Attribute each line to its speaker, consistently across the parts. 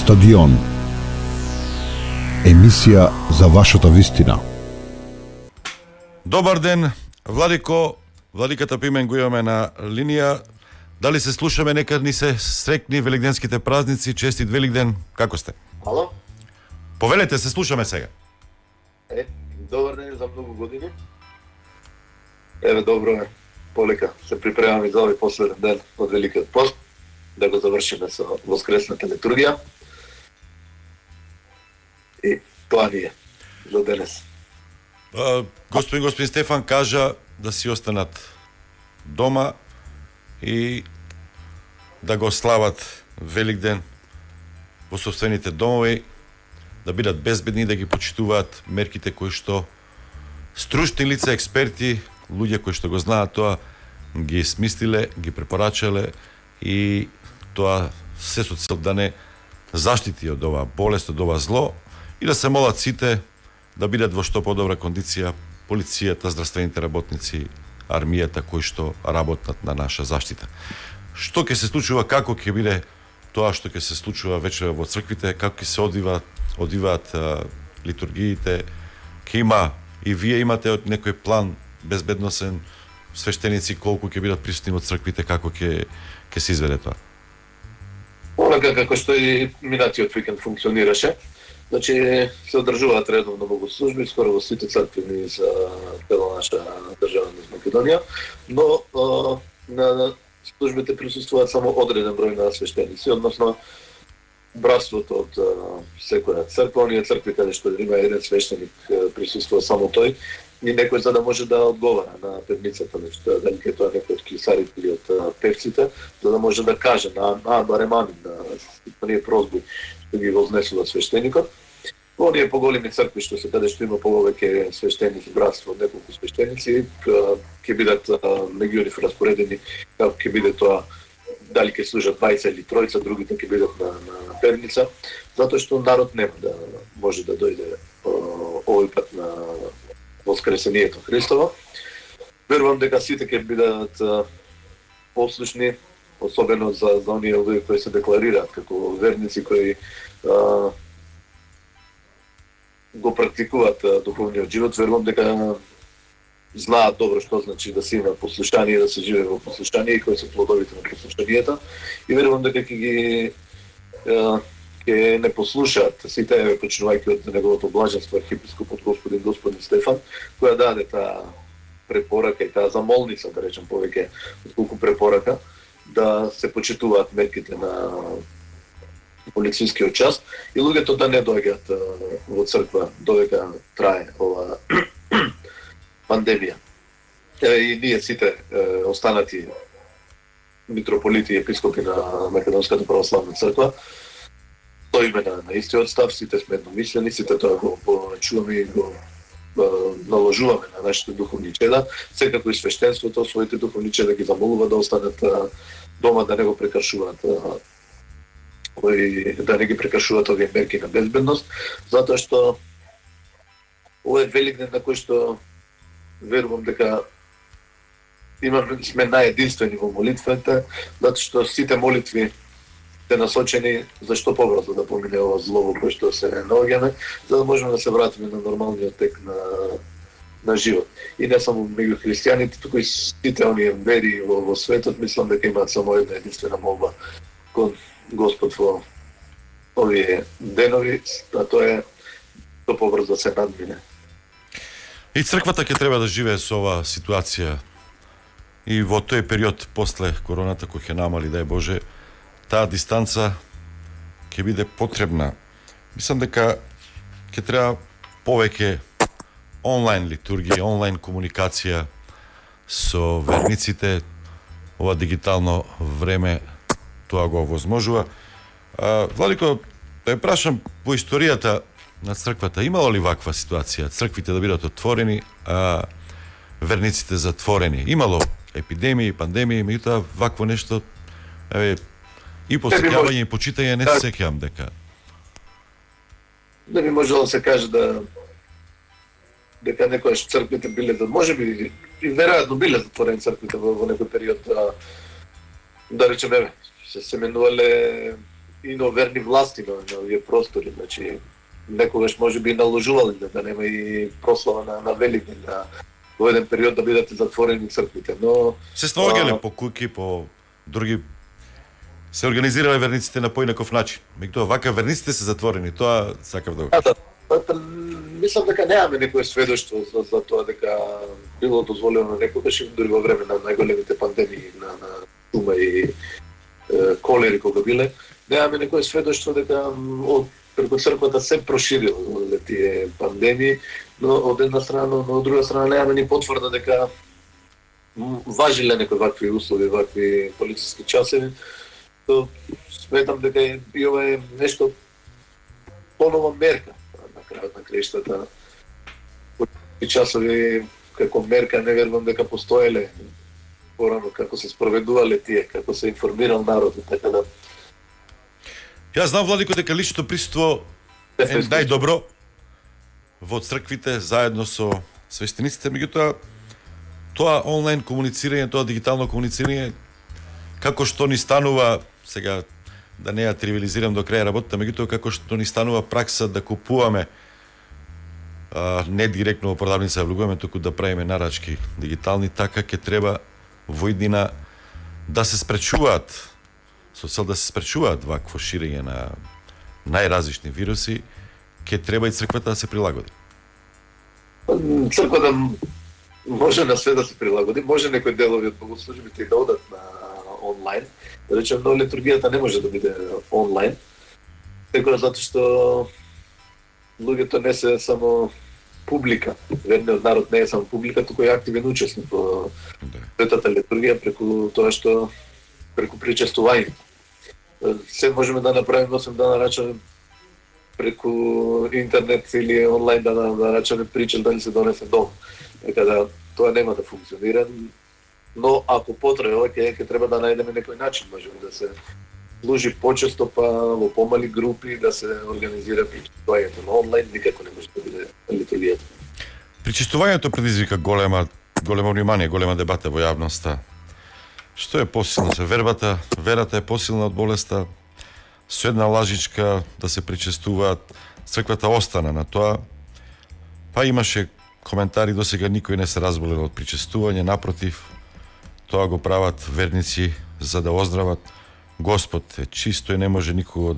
Speaker 1: Стадион. Емисија за вашата вистина.
Speaker 2: Добар ден, Владико, Владиката Пимен го имаме на линија. Дали се слушаме, нека ни се срекни великденските празници, честит Великден, како сте?
Speaker 3: Ало?
Speaker 2: Повелете, се слушаме сега.
Speaker 3: Добар ден за многу години. Еве, добро е, полека се припремаме за овој последен ден од Великиот пост, да го завршиме со воскресната литургија. И тоа ни е за денес.
Speaker 2: Господин Стефан кажа да си останат дома и да го слават Великден во собствените домови, да бидат безбедни, да ги почитуваат мерките кои што стручни лица, експерти, луѓе кои што го знаат тоа, ги смислиле, ги препорачале и тоа се со цел да не заштити од оваа болест, од ова зло и да се молат сите да бидат во што подобра кондиција полицијата, здравствените работници, армијата кои што работат на наша заштита. Што ќе се случува, како ќе биде тоа што ќе се случува вече во црквите, како ќе се одиваат литургиите, ќе има и вие имате од некој план безбедносен, свештеници колку ќе бидат присутни во црквите, како ќе се изведе тоа?
Speaker 3: Онака како што и минатиот викенд функционираше, значи се одржуваат редовно богослужби скоро во сите цркви за цела наша држава на Македонија, но на службите присуствуваат само одреден број на свештеници, односно братството од секоја црква, оние цркви каде што има еден свештеник присуствува само тој и некој за да може да одговара на певницата, дали ќе тоа некој од клисарите или од певците, за да може да каже барем амин на оние прозби што ги вознесува свештеникот. Во оние поголеми цркви што се каде што има повеќе свештеници, братство од неколку свештеници, ќе бидат легиони распоредени како ќе биде тоа, дали ќе служат 20 или тројца, другите ќе бидат на певница, затоа што народ нема да може да дојде овој пат на воскресението Христово. Верувам дека сите ќе бидат послушни, особено за оние луѓе кои се декларираат како верници кои го практикуваат духовниот живот. Верувам дека знаат добро што значи да се има послушание, да се живее во послушание и кои се плодовите на послушанието. И верувам дека ќе не послушаат сите, почнувајќи од неговото блаженство архиепископот господин Стефан, која даде таа препорака и таа замолница, да речем повеќе отколку препорака, да се почитуваат мерките на полицијскиот час и луѓето да не доаѓаат во црква додека трае ова пандемија. И ние сите останати митрополити и епископи на Македонската православна црква стоиме на истиот став, сите сме едномислени, сите тоа го порачуваме и го наложуваме на нашите духовни чеда, секако и свештенството своите духовни чеда ги замолува да останат дома, да не го прекршуваат да не ги прекршуваат овие мерки на безбедност, затоа што ова е Великден на кој што верувам дека сме наединствени во молитвата, затоа што сите молитви се насочени за што побрзо да помине ова зло во кој што се наоѓаме, за да можеме да се вратиме на нормалниот тек на живот. И не само меѓу христијаните, туку и сите оние вери во светот, мислам дека имаат само една единствена молба кон Господ во овие денови, а тоа е што побрзо да се надмине.
Speaker 2: И црквата ќе треба да живее со оваа ситуација и во тој период после короната кој ќе намали, дај Боже, таа дистанца ќе биде потребна. Мислам дека ќе треба повеќе онлайн литургија, онлайн комуникација со верниците. Ова дигитално време тоа го овозможува. Владико, да ја прашам, во историјата на црквата имало ли ваква ситуација? Црквите да бидат отворени, а верниците затворени? Имало епидемии, пандемии, меѓутоа вакво нешто и посеќавање и почитање не се сеќавам дека.
Speaker 3: Не би можело да се каже дека некојаш црквите биле, можеби и веројатно биле затворени црквите во некој период, да речеме, се менувале и на верни власти на овие простори, значи некогаш може би наложувале да нема и прослава на Великден, во еден период да бидат затворени црквите, но
Speaker 2: се снаоѓале по куки, по други се организирале верниците на поинаков начин. Меѓутоа вака верниците се затворени, тоа сакав да го кажам.
Speaker 3: Мислам дека немаме некое сведоштво за тоа дека било дозволено некогаш и дури во време на најголемите пандемии на чума и колери кога биле, немаме некое сведоштво дека од преку црквата се проширило тие пандемии, но од една страна, но од друга страна немаме ни потврда дека важиле некои вакви услови, вакви полициски часови. То сметам дека и ова е нешто понова мерка на крајот на краиштата. Полициски часови како мерка не верувам дека постоеле порано како се спроведувале тие, како се информирал народот, така да
Speaker 2: Јас знам, Владико, дека личното присуство е најдобро во црквите заедно со свештениците, меѓутоа тоа онлайн комуницирање, тоа дигитално комуницирање, како што ни станува, сега да не ја тривиализирам до крај работата, меѓутоа како што ни станува пракса да купуваме не директно во продавница да влегуваме, туку да правиме нарачки дигитални, така ќе треба во иднина да се спречуваат, со цел да се спречуваат вакво ширење на најразлични вируси, ќе треба и црквата да се прилагоди.
Speaker 3: Црквата може на све да се прилагоди, може некои делови од богослужбите да одат на онлайн. Да речем, но литургијата не може да биде онлайн, секоја затоа што луѓето не се само публика, верниот народ не е само публика, туку е активен учесник во светата литургија преку тоа што преку причестување. Се можеме да направиме, освен да нарачаме преку интернет или онлайн да нарачаме прича да ни се донесе дом. Така да тоа нема да функционира, но ако потреба ќе треба да најдеме некој начин, можеме да се служи почесто па во помали групи да се организира причестувањето, но онлайн никако не може да биде литургијата.
Speaker 2: Причестувањето предизвика големо внимание, голема дебата во јавноста. Што е посилно се верата е посилна од болеста. Со една лажичка да се причестуваат, црквата остана на тоа. Па имаше коментари, досега никој не се разболел од причестување, напротив, тоа го прават верници за да оздрават. Господ е чисто и не може никого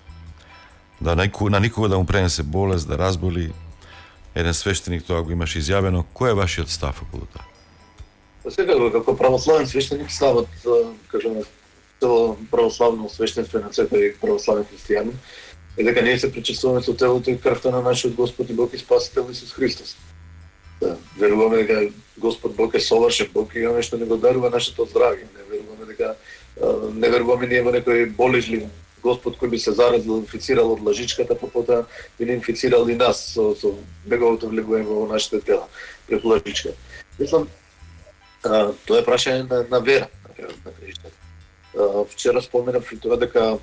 Speaker 2: на никого да му пренесе болест, да разболи. Еден свештеник тоа го имаше изјавено. Кој е вашиот став околу тоа?
Speaker 3: Секако, како православен свештеник, ставот, кажеме, цело православно свештенство на секој православен христијанин е дека ние се причестуваме со телото и крвта на нашиот Господ и Бог и Спасител Исус Христос. Да, веруваме дека Господ Бог е совршен Бог и оно што не го дарува нашето здравје. Не веруваме ние во некој болежлив Господ кој би се заразил, инфицирал од лажичката, па потоа би не инфицирал и нас со неговото влегување во нашите тела преку лажичка. Мислам, тоа е прашање на вера на краиштата. Вчера споменав и тоа дека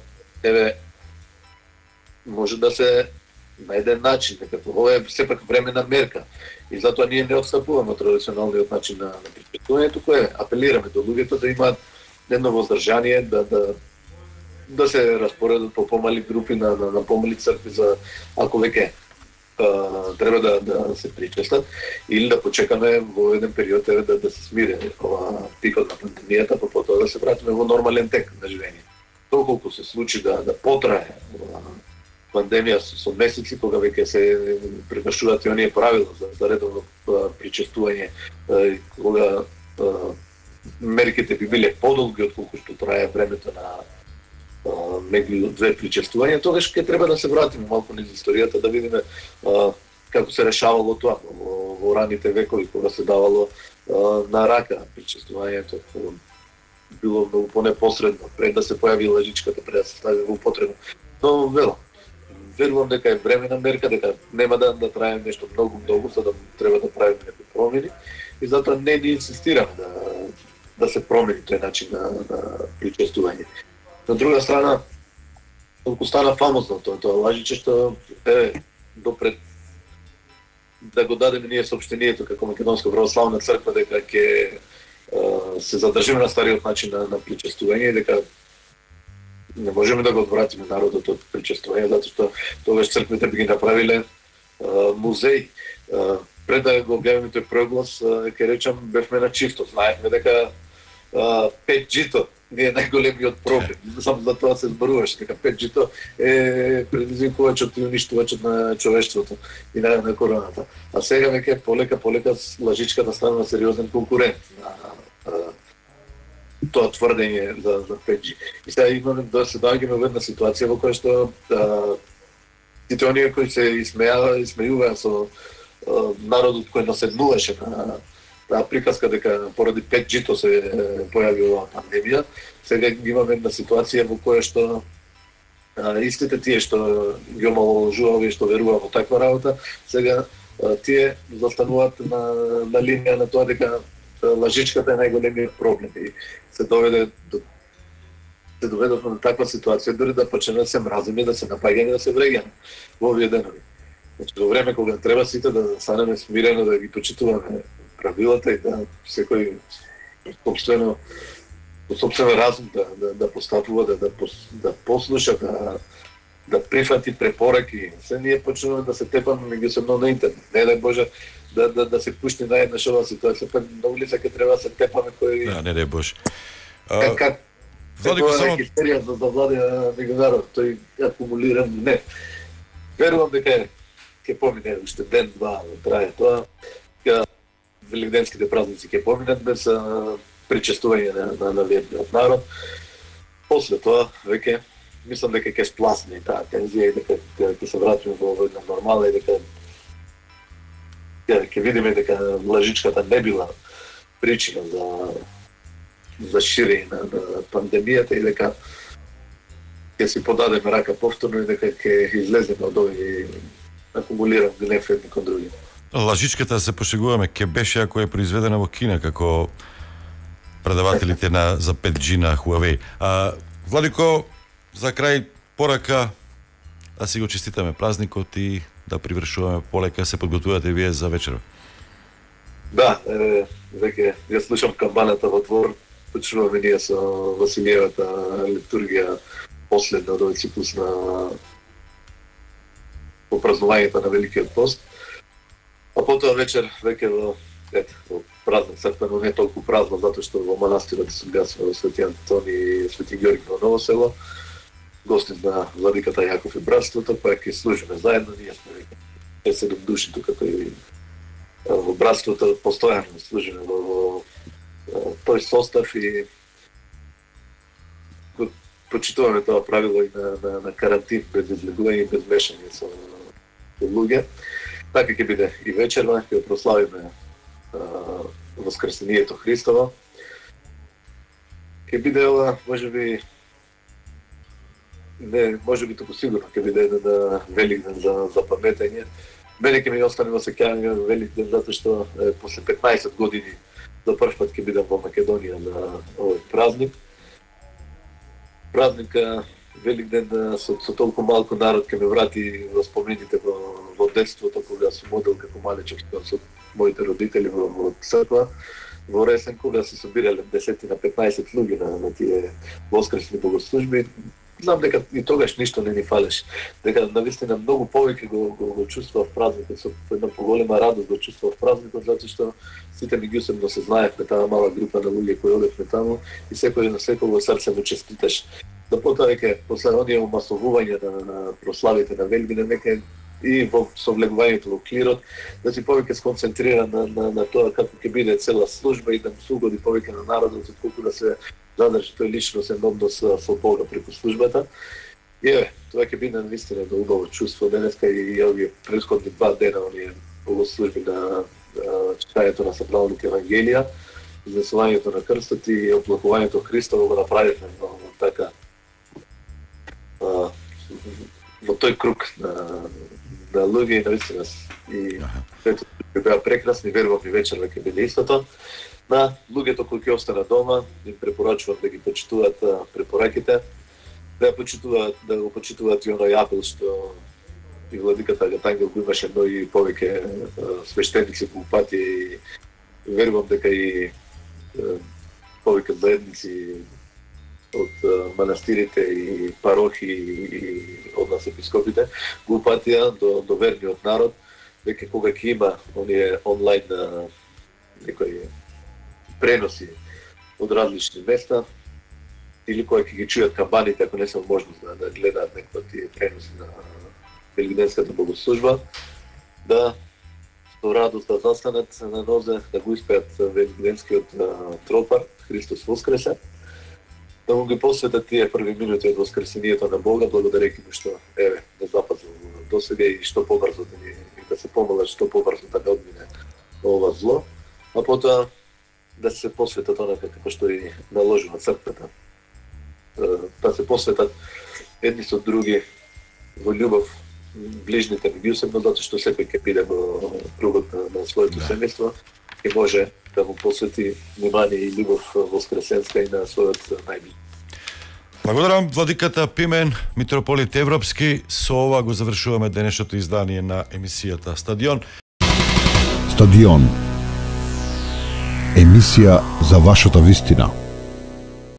Speaker 3: може да се најде начин, дека ова е сепак времена мерка и затоа ние не отстапуваме од традиционалниот начин на причестувањето, кој апелираме до луѓето да имаат едно воздржание, да се распоредат по помали групи на помали цркви за ако веќе треба да се причестат или да почекаме во еден период да се смире ова пикот на пандемијата, па потоа да се вратиме во нормален тек на живење. Доколку се случи да потрае пандемија со месеци, кога веќе се прекршуваат и оние правила за редовно причестување, кога мерките би биле подолги отколку што трае времето на меѓу две причестувања, тогаш ќе треба да се вратиме малку низ историјата да видиме како се решавало тоа во раните векови, кога се давало на рака причестувањето, било многу понепосредно, пред да се појави лажичката, пред да се стави во употреба. Но верувам дека е времена мерка, дека нема да трае нешто многу, за да треба да правиме некои промени и затоа не ни инсистираме да се промени тој начин на причестување. На друга страна, толку стана фамозно тоа лажиче што допред да го дадеме ние соопштението како Македонска православна црква дека ќе се задржиме на стариот начин на причестување и дека не можеме да го одвратиме народот од причествување, затоа што тогаш црквите би ги направиле музеј. Пред да го објавиме тој проглас, ќе речам, бевме на чисто. Знаевме дека 5G-то не е најголемиот проблем. Само за тоа се зборуваше, дека 5G-то е предизвикувачот и уништувачот на човештвото и на короната. А сега веќе полека лажичката станува сериозен конкурент на тоа тврдење за 5G. И сега имаме да се доаѓаме во една ситуација во која што сите оние кои се изсмејуваа со народот кој наседнуваше на таа приказка дека поради 5G-то се појави оваа пандемија, сега имаме една ситуација во која што истите тие што ги омаловажуваа и што веруваа во таква работа, сега тие застануваат на линија на тоа дека лажичката е најголемиот проблем и се доведовме до таква ситуација дури да почнеме да се мразиме, да се напаѓаме, да се вреѓаме во овие денови. Значи, во време кога треба сите да станеме смирено, да ги почитуваме правилата и да секој собствен разум да постапува, да послуша, да прифати препораки. Се ние почнуваме да се тепаме меѓусебно на интернет. Не дај Боже да се пушти наеднаш оваа ситуација, па на улица ќе треба да се тепаме кој...
Speaker 2: Да, не дај Боже.
Speaker 3: Как
Speaker 2: Владико, само...
Speaker 3: хистерија за завладе меѓу народ, тој акумулиран не. Верувам дека ќе помине уште ден-два да трае тоа. Великденските празници ќе поминат без причестување на верниот народ. После тоа веќе мислам дека ќе спласне таа тензија и дека ќе се вратиме во една нормала и дека ќе видиме дека лажичката не била причина за ширење на пандемијата и дека ќе си подадеме рака повторно и дека ќе излеземе од овој акумулиран гнев едни кон други.
Speaker 2: Лажичката, се пошегуваме, ќе беше ако е произведена во Кина како предавателите за 5G на Huawei. Владико, за крај порака да си го честитаме празникот и да привршуваме полека, се подготвувате вие за вечера. Да,
Speaker 3: веќе ја слушам камбаната во двор, почнуваме ние со Василиевата литургија последна од овој циклус на попразнувањето на Великиот пост. А потоа вечер веќе во празник црквено, не толку празно, затоа што во манастирот се гасува Свети Антони и Свети Ѓорги во Ново село. Гостин на владиката Јаков и братството, па ќе служиме заедно, ние сме веќе 7 души тука кои во братството постојано служиме во тој состав и почитуваме тоа правило и на карантин, без излегување и без мешање со луѓе. Така ќе биде и вечерва, ќе прославиме Воскресението Христово. Ќе биде ова, можеби туку сигурно ќе биде еден Великден за паметење. Мене ќе ми остане во сеќање Великден затоа што после 15 години за прв пат ќе бидам во Македонија на овој празник. Празник Великден со толку малку народ ќе ме врати во спомените во детството, кога сум одел како малечок со моите родители во црква, во Ресен, кога се собирале 10 на 15 луѓе на тие воскресни богослужби. Знам дека и тогаш ништо не ни фалеше. Дека навистина многу повеќе го чувствував празникот, со една поголема радост го чувствував празникот, затоа што сите меѓусебно се знаевме, таа мала група на луѓе кои одевме таму и секој на секој во срце му честиташ. Да потоа веќе после оние умасовување на прославите на Великден, веќе и во совлегувањето во клирот, да си повеќе сконцентрира на тоа како ќе биде цела служба и да му се угоди повеќе на народот, отколку да се задржи тој личносен однос со Бога преку службата. И тоа ќе биде наистина едно убаво чувство денеска и овие претходни 2 дена оние богослужби на читањето на сакралните евангелија, изнесувањето на крстот и оплакувањето Христово го направивме во така во тој круг на луѓе и наистина и сето беа прекрасни, верувам и вечерва ќе биде истото. На луѓето кои ќе останат дома, им препорачувам да ги почитуваат препораките, да го почитуваат и оној апел што и владиката Агатангел го имаше многи повеќе свештеници по пати и верувам дека и повеќе заедници од манастирите и парохи и од нас епископите, го упатија до верниот народ, веќе кога ќе има оние онлайн некои преноси од различни места, или кога ќе ги чујат камбаните, ако не се можност да гледаат некои тие преноси на великденската богослужба, да со радост да застанат на нозе, да го испеат великденскиот тропар Христос воскресе, да му ги посветат тие први минути од воскресението на Бога, благодарејќи му што не запазил досега и што побрзо да се помола што побрзо да одмине ова зло, а потоа да се посветат онака како што и наложува црквата. Да се посветат едни со други во љубов, ближните меѓусебно, затоа што секој ќе биде во кругот на своето семејство и може да му посвети внимание и љубов воскресенска и на својот најближи.
Speaker 2: Благодарам владиката Пимен, митрополит Европски. Со ова го завршуваме денешното издание на емисијата Стадион.
Speaker 1: Стадион. Емисија за вашата вистина.